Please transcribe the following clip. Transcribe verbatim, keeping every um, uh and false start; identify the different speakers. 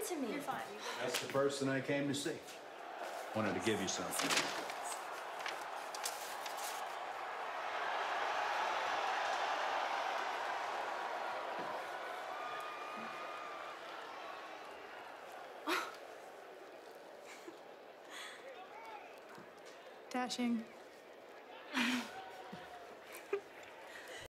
Speaker 1: to me.
Speaker 2: You're fine.
Speaker 3: That's the person I came to see. Wanted to give you something.
Speaker 2: Dashing.